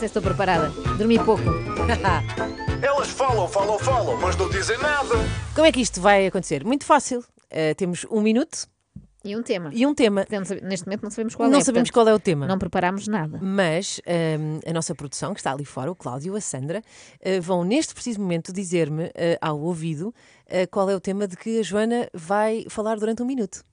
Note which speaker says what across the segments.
Speaker 1: se estou preparada. Dormi pouco.
Speaker 2: Elas falam, mas não dizem nada.
Speaker 3: Como é que isto vai acontecer? Muito fácil. Temos 1 minuto
Speaker 1: E um tema.
Speaker 3: e um tema.
Speaker 1: Neste momento não sabemos qual é.
Speaker 3: Não sabemos
Speaker 1: portanto,
Speaker 3: qual é o tema.
Speaker 1: Não preparámos nada.
Speaker 3: Mas a nossa produção, que está ali fora, o Cláudio e a Sandra, vão neste preciso momento dizer-me ao ouvido qual é o tema de que a Joana vai falar durante 1 minuto.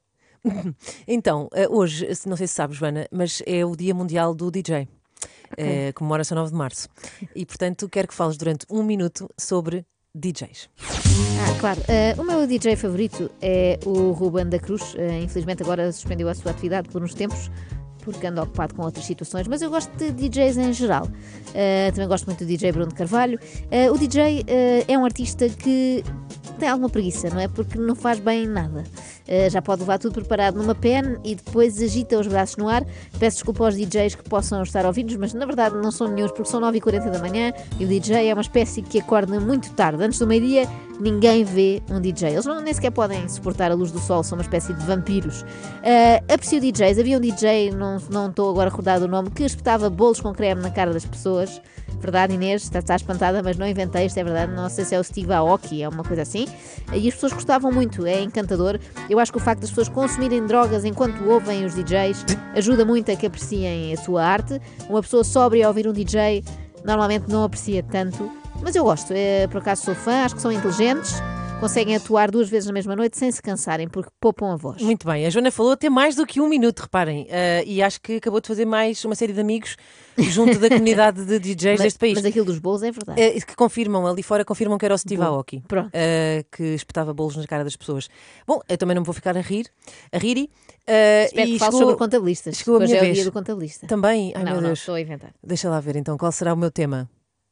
Speaker 3: Então, hoje, não sei se sabes, Joana, mas é o Dia Mundial do DJ. Comemora-se a 9 de março. E, portanto, quero que fales durante 1 minuto sobre DJs.
Speaker 1: Claro. O meu DJ favorito é o Ruben da Cruz. Infelizmente agora suspendeu a sua atividade por uns tempos, porque anda ocupado com outras situações, mas eu gosto de DJs em geral. Também gosto muito do DJ Bruno de Carvalho. O DJ é um artista que tem alguma preguiça, não é? Porque não faz bem nada. Já pode levar tudo preparado numa pen e depois agita os braços no ar. Peço desculpa aos DJs que possam estar ouvidos, mas na verdade não são nenhuns, porque são 9h40 da manhã e o DJ é uma espécie que acorda muito tarde. Antes do meio-dia ninguém vê um DJ. Eles nem sequer podem suportar a luz do sol, são uma espécie de vampiros. Aprecio DJs. Havia um DJ, não estou agora a recordar o nome, que espetava bolos com creme na cara das pessoas. Verdade, Inês? Está espantada, mas não inventei, isto é verdade. Não sei se é o Steve Aoki, é uma coisa assim. E as pessoas gostavam muito, é encantador. Eu acho que o facto das pessoas consumirem drogas enquanto ouvem os DJs ajuda muito a que apreciem a sua arte. Uma pessoa sóbria a ouvir um DJ normalmente não aprecia tanto, mas eu gosto. Por acaso sou fã, acho que são inteligentes. Conseguem atuar 2 vezes na mesma noite sem se cansarem, porque poupam a voz.
Speaker 3: Muito bem, a Joana falou até mais do que 1 minuto, reparem, e acho que acabou de fazer mais uma série de amigos junto da comunidade de DJs deste país.
Speaker 1: Mas aquilo dos bolos é verdade.
Speaker 3: Que confirmam, ali fora confirmam que era o Steve Aoki,
Speaker 1: Pronto.
Speaker 3: que espetava bolos na cara das pessoas. Bom, eu também não me vou ficar a rir.
Speaker 1: Espero que fales sobre contabilistas.
Speaker 3: Chegou a
Speaker 1: Hoje
Speaker 3: minha
Speaker 1: é o
Speaker 3: vez.
Speaker 1: dia do contabilista.
Speaker 3: Também? Ai, meu
Speaker 1: Não,
Speaker 3: Deus.
Speaker 1: estou a inventar.
Speaker 3: Deixa lá ver então, qual será o meu tema?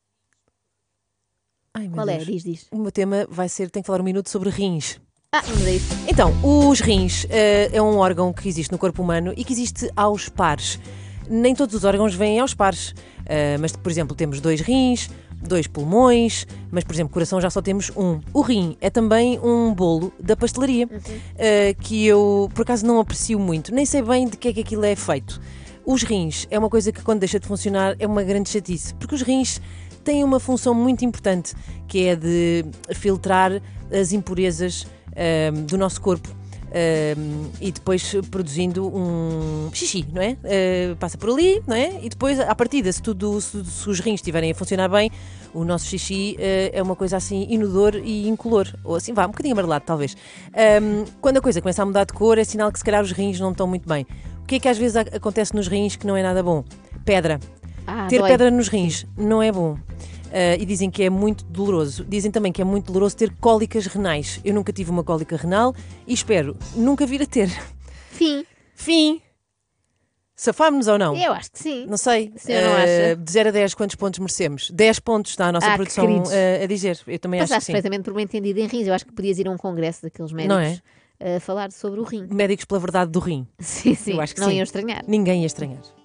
Speaker 3: Ai, meu
Speaker 1: Qual é?
Speaker 3: Deus.
Speaker 1: Diz.
Speaker 3: O meu tema vai ser, tenho que falar 1 minuto sobre rins.
Speaker 1: Vamos a isso.
Speaker 3: Então, os rins é um órgão que existe no corpo humano e que existe aos pares. Nem todos os órgãos vêm aos pares, mas, por exemplo, temos 2 rins, 2 pulmões, mas, por exemplo, coração já só temos 1. O rim é também um bolo da pastelaria, que eu, por acaso, não aprecio muito. Nem sei bem de que é que aquilo é feito. Os rins é uma coisa que, quando deixa de funcionar, é uma grande chatice, porque os rins têm uma função muito importante, que é de filtrar as impurezas do nosso corpo e depois produzindo um xixi, não é? Passa por ali, não é? E depois, à partida, se os rins estiverem a funcionar bem, o nosso xixi é uma coisa assim inodor e incolor, ou assim, um bocadinho amarelado talvez. Quando a coisa começa a mudar de cor, é sinal que se calhar os rins não estão muito bem. O que é que às vezes acontece nos rins que não é nada bom? Pedra. Ter
Speaker 1: dói.
Speaker 3: pedra nos rins não é bom. E dizem que é muito doloroso. Dizem também que é muito doloroso ter cólicas renais. Eu nunca tive uma cólica renal e espero nunca vir a ter. Fim. Safámos-nos ou não?
Speaker 1: Eu acho que sim.
Speaker 3: Não sei.
Speaker 1: Se eu não acha.
Speaker 3: De 0 a 10, quantos pontos merecemos? 10 pontos está a nossa
Speaker 1: Que
Speaker 3: produção
Speaker 1: queridos.
Speaker 3: a dizer. Eu também acho que
Speaker 1: Passaste
Speaker 3: sim.
Speaker 1: perfeitamente por uma entendida em rins. Eu acho que podias ir a um congresso daqueles médicos
Speaker 3: Não é?
Speaker 1: a falar sobre o rim.
Speaker 3: Médicos pela verdade do rim.
Speaker 1: Sim.
Speaker 3: Eu acho que
Speaker 1: Não
Speaker 3: sim.
Speaker 1: iam estranhar.
Speaker 3: Ninguém ia estranhar.